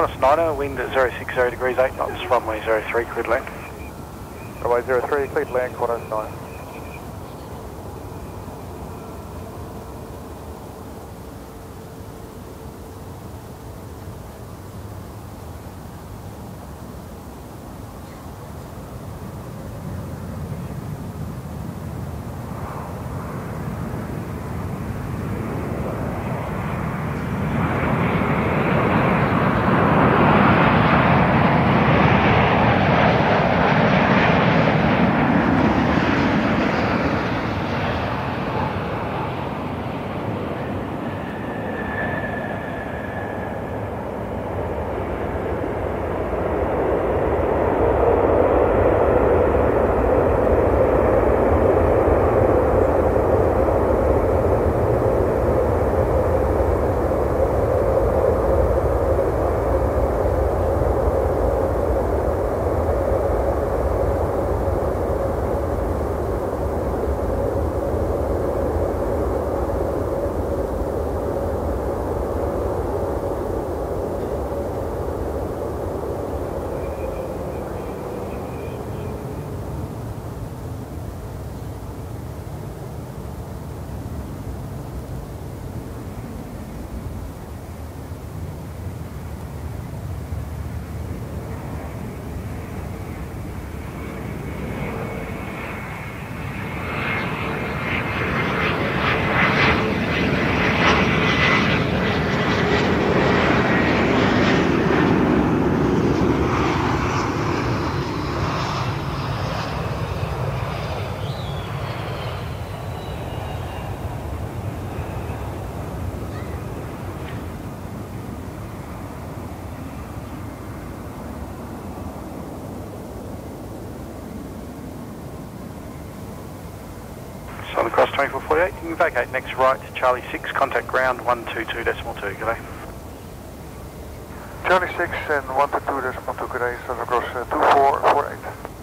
Qantas Niner, wind at 060 degrees 8 knots, runway 03, cleared land. Runway 03, cleared land, Qantas Niner. Southern Cross 2448, you can vacate next right, Charlie 6, contact ground 122.2, good day. Charlie 6 and 122.2, good day, Southern Cross 2448.